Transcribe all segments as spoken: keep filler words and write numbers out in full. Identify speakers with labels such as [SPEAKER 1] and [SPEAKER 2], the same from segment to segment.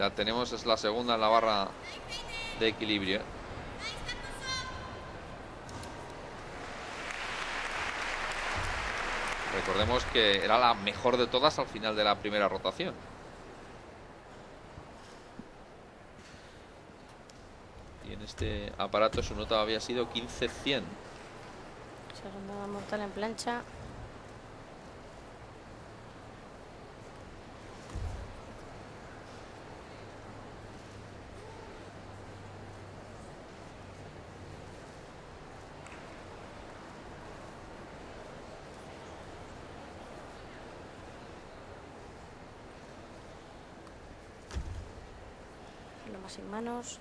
[SPEAKER 1] La tenemos, es la segunda en la barra de equilibrio. Recordemos que era la mejor de todas al final de la primera rotación. Y en este aparato su nota había sido quince cien.
[SPEAKER 2] Segunda mortal en plancha. Loma sin manos.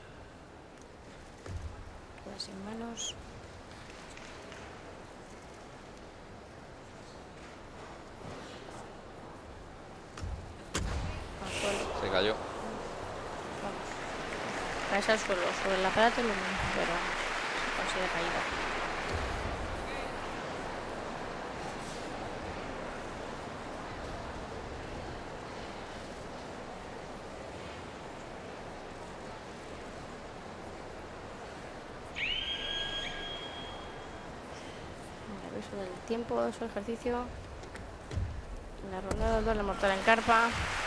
[SPEAKER 2] Queda sin manos. Al suelo.
[SPEAKER 1] Se cayó.
[SPEAKER 2] Vamos. Caerse al suelo sobre el aparato y lo mismo, pero se consigue caída. El aviso del tiempo de su ejercicio. La ronda del doble mortal en carpa.